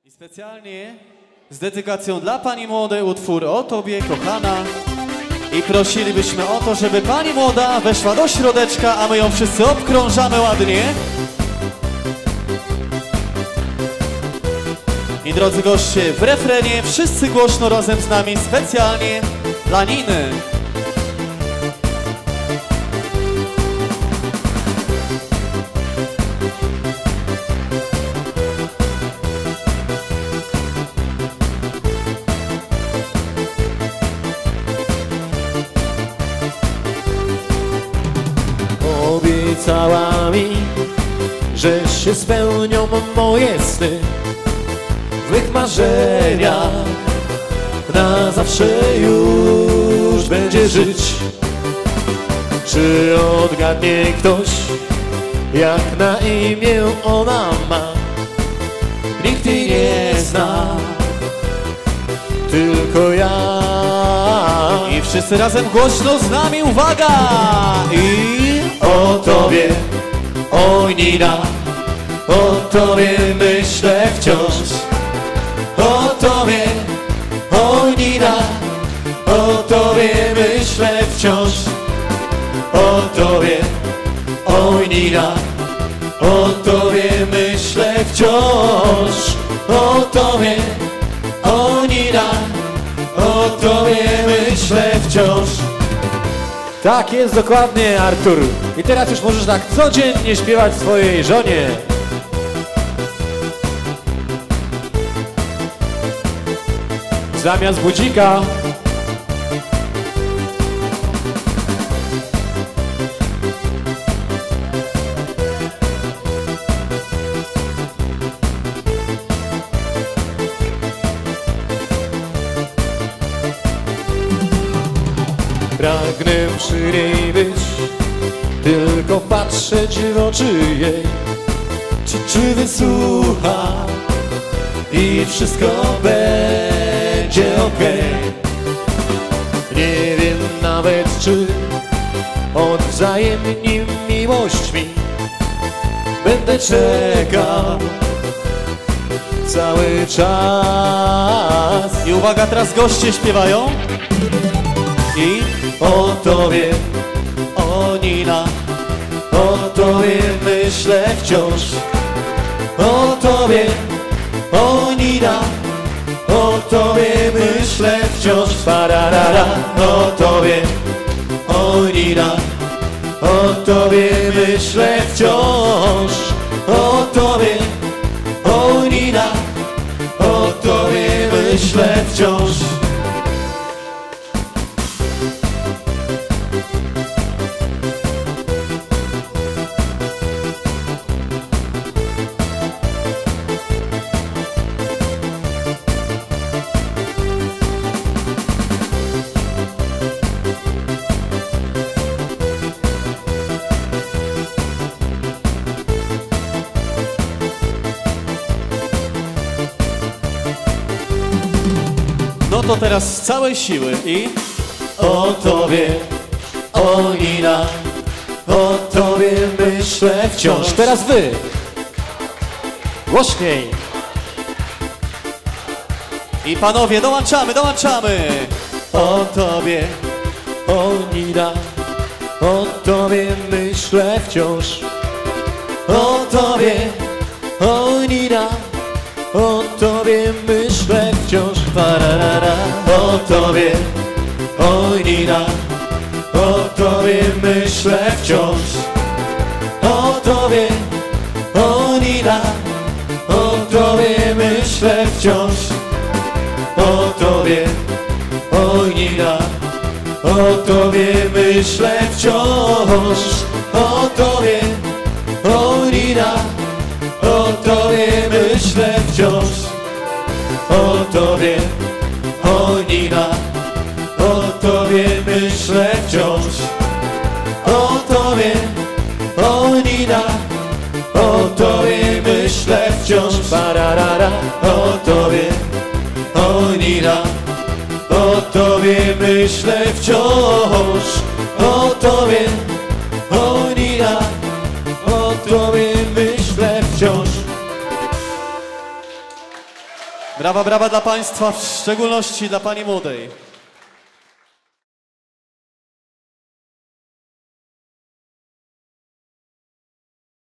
I specjalnie z dedykacją dla Pani Młodej utwór o Tobie, kochana. I prosilibyśmy o to, żeby Pani Młoda weszła do środeczka, a my ją wszyscy obkrążamy ładnie. I drodzy goście, w refrenie wszyscy głośno razem z nami, specjalnie dla Niny. Obiecała mi, że się spełnią moje sny. W mych marzeniach na zawsze już będzie żyć. Czy odgadnie ktoś, jak na imię ona ma? Nikt jej nie zna, tylko ja. I wszyscy razem głośno z nami, uwaga! I o Tobie, oj Nina, o Tobie myślę wciąż. O Tobie, oj Nina, o Tobie myślę wciąż. O Tobie, oj Nina, o Tobie myślę wciąż. O Tobie, oj Nina, o Tobie myślę wciąż. Tak jest dokładnie, Artur. I teraz już możesz tak codziennie śpiewać swojej żonie. Zamiast budzika. Pragnę przy niej być, tylko patrzeć w oczy jej. Czy wysłucha i wszystko będzie okej. Nie wiem nawet, czy odwzajemni miłość mi. Będę czekał cały czas. I uwaga, teraz goście śpiewają. I o Tobie, o Nina, o Tobie myślę wciąż. O Tobie, o Nina, o Tobie myślę wciąż. Pararara. O Tobie, o Nina, o Tobie myślę wciąż. O Tobie, o Nina, o Tobie myślę wciąż. no to teraz z całej siły. I o Tobie, o Nina, o Tobie myślę wciąż. Teraz wy. Głośniej. I panowie, dołączamy, dołączamy. O Tobie, o Nina, o Tobie myślę wciąż. O Tobie, o Nina, o Tobie myślę wciąż. Pararara. O Tobie, o Nina, o Tobie myślę wciąż. O Tobie, o Nina, o Tobie myślę wciąż. O Tobie, o Nina, o Tobie myślę wciąż. O Tobie, o Nina, o Tobie myślę wciąż. O Tobie, o Nina, o Tobie myślę wciąż. O Tobie, o Nina, o Tobie myślę wciąż. Pararara. O Tobie, o Nina, o Tobie myślę wciąż. O Tobie, o Nina, o Tobie myślę wciąż. Brawa, brawa dla Państwa, w szczególności dla Pani młodej.